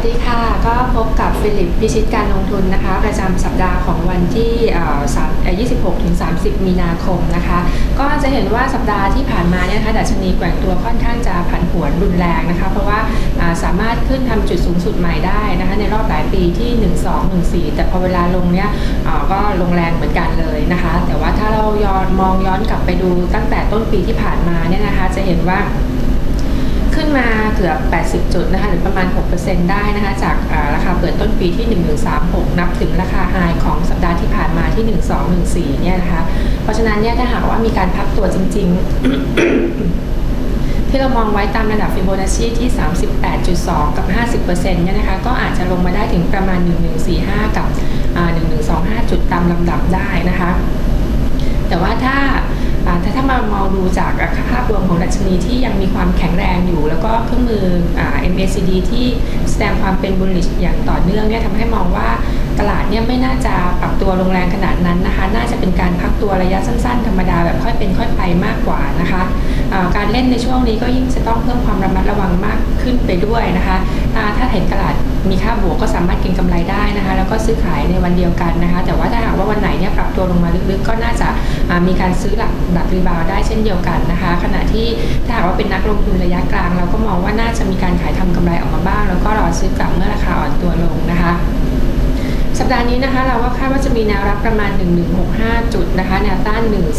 ดีค่ะก็พบกับฟิลิปพิชิตการลงทุนนะคะประจำสัปดาห์ของวันที่26 ถึง 30 มีนาคมนะคะก็จะเห็นว่าสัปดาห์ที่ผ่านมาเนี่ยนะคะดัชนีแกว่งตัวค่อนข้างจะผันผวนรุนแรงนะคะเพราะว่าสามารถขึ้นทำจุดสูงสุดใหม่ได้นะคะในรอบหลายปีที่1214แต่พอเวลาลงเนี่ยก็ลงแรงเหมือนกันเลยนะคะแต่ว่าถ้าเรามองย้อนกลับไปดูตั้งแต่ต้นปีที่ผ่านมาเนี่ยนะคะจะเห็นว่าขึ้นมาเกือบ80 จุดนะคะหรือประมาณ 6% ได้นะคะจากราคาเปิดต้นปีที่1136นับถึงราคาไฮของสัปดาห์ที่ผ่านมาที่1214เนี่ยนะคะเพราะฉะนั้นเนี่ยถ้าหากว่ามีการพักตัวจริงๆ ที่เรามองไว้ตามระดับฟิโบนัชชีที่ 38.2 กับ 50% เนี่ยนะคะก็อาจจะลงมาได้ถึงประมาณ1145กับ1125 จุดตามลำดับได้นะคะแต่ว่าถ้ามามองดูจากภาพรวมของดัชนีที่ยังมีความแข็งแรงอยู่แล้วก็เครื่องมือMACD ที่แสดงความเป็น bullish อย่างต่อเนื่องเนี่ยทำให้มองว่าตลาดเนี่ยไม่น่าจะปรับตัวลงแรงขนาดนั้นนะคะน่าจะเป็นการพักตัวระยะสั้นๆธรรมดาแบบค่อยเป็นค่อยไปมากกว่านะคะการเล่นในช่วงนี้ก็ยิ่งจะต้องเพิ่มความระมัดระวังมากขึ้นไปด้วยนะคะถ้าเห็นตลาดมีค่าบวกก็สามารถเก็งกำไรได้นะคะแล้วก็ซื้อขายในวันเดียวกันนะคะแต่ว่าถ้าหากว่าวันไหนเนี่ยปรับตัวลงมาลึกๆก็น่าจะมีการซื้อหลักรีบาวได้เช่นเดียวกันนะคะขณะที่ถ้าหากว่าเป็นนักลงทุนระยะกลางเราก็มองว่าน่าจะมีการขายทำกำไรออกมาบ้างแล้วก็รอซื้อกลับเมื่อราคาอ่อนตัวลงนะคะสัปดาห์นี้นะคะเราก็คาดว่าจะมีแนวรับประมาณ1165 จุดนะคะแนวต้าน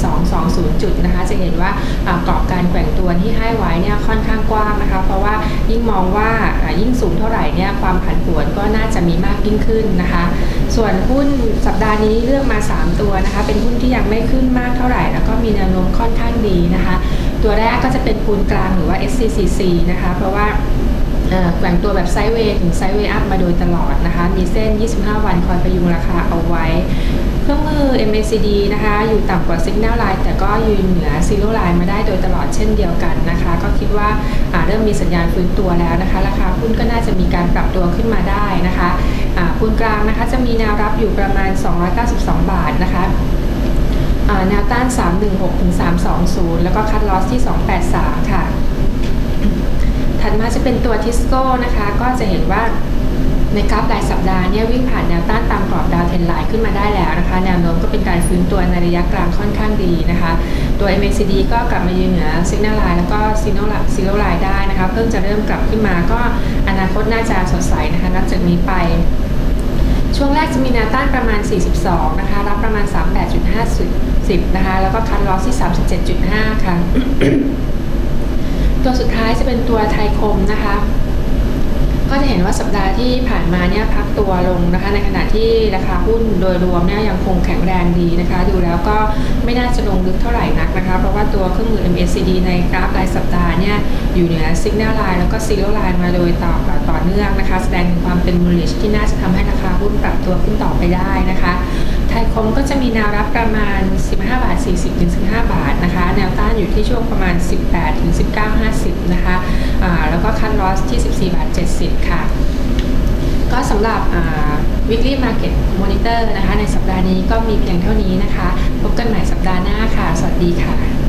1220 จุดนะคะจะเห็นว่ากรอบการแกว่งตัวที่ให้ไว้เนี่ยค่อนข้างกว้างนะคะเพราะว่ายิ่งมองว่ายิ่งสูงเท่าไหร่เนี่ยความผันผวนก็น่าจะมีมากยิ่งขึ้นนะคะส่วนหุ้นสัปดาห์นี้เลือกมา3ตัวนะคะเป็นหุ้นที่ยังไม่ขึ้นมากเท่าไหร่แล้วก็มีแนวโน้มค่อนข้างดีนะคะตัวแรกก็จะเป็นปูนกลางหรือว่า SCCC นะคะเพราะว่าแกว่งตัวแบบไซด์เวย์ถึงไซด์เวย์อัพมาโดยตลอดนะคะมีเส้น25 วันคอยพยุงราคาเอาไว้เครื่องมือ MACD นะคะอยู่ต่ำกว่า Signal Line แต่ก็ยืนเหนือ Zero Line มาได้โดยตลอดเช่นเดียวกันนะคะก็คิดว่าเริ่มมีสัญญาณฟื้นตัวแล้วนะคะราคาหุ้นก็น่าจะมีการปรับตัวขึ้นมาได้นะคะปูนกลางนะคะจะมีแนวรับอยู่ประมาณ292 บาทนะคะแนวต้าน316 ถึง 320แล้วก็คัทลอสที่283ค่ะถัดมาจะเป็นตัวทิสโก้นะคะก็จะเห็นว่าในกราฟรายสัปดาห์เนี่ยวิ่งผ่านแนวต้านตามกรอบดาวเทรนไลน์ขึ้นมาได้แล้วนะคะแนวโน้มก็เป็นการฟื้นตัวในระยะกลางค่อนข้างดีนะคะตัว MACD ก็กลับมายืนเหนือ Signal Line แล้วก็ Zero Line ได้นะคะเพิ่งจะเริ่มกลับขึ้นมาก็อนาคตน่าจะสดใสนะคะนับจากนี้ไปช่วงแรกจะมีแนวต้านประมาณ42นะคะรับประมาณ38.50นะคะแล้วก็คัทลอสที่ 37.5 ค่ะตัวสุดท้ายจะเป็นตัวไทยคมนะคะก็จะเห็นว่าสัปดาห์ที่ผ่านมาเนี่ยพักตัวลงนะคะในขณะที่ราคาหุ้นโดยรวมเนี่ยยังคงแข็งแรงดีนะคะดูแล้วก็ไม่น่าจะลงลึกเท่าไหร่นักนะคะเพราะว่าตัวเครื่องมือ MACD ในกราฟรายสัปดาห์เนี่ยอยู่เหนือ Signal Line แล้วก็ Zero Line มาโดยต่อเนื่องนะคะแสดงถึงความเป็น bullish ที่น่าจะทำให้ราคาหุ้นปรับตัวขึ้นต่อไปได้นะคะไทยคมก็จะมีแนวรับประมาณ15.40 ถึง 15 บาทนะคะแนวต้านอยู่ที่ช่วงประมาณ18 ถึง 19.50 นะคะแล้วก็คัทลอสที่14.70 ค่ะก็สำหรับweekly market monitor นะคะในสัปดาห์นี้ก็มีเพียงเท่านี้นะคะพบกันใหม่สัปดาห์หน้าค่ะสวัสดีค่ะ